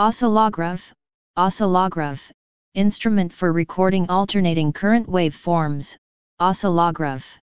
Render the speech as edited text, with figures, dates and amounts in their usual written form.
Oscillograph, oscillograph, instrument for recording alternating current waveforms, oscillograph.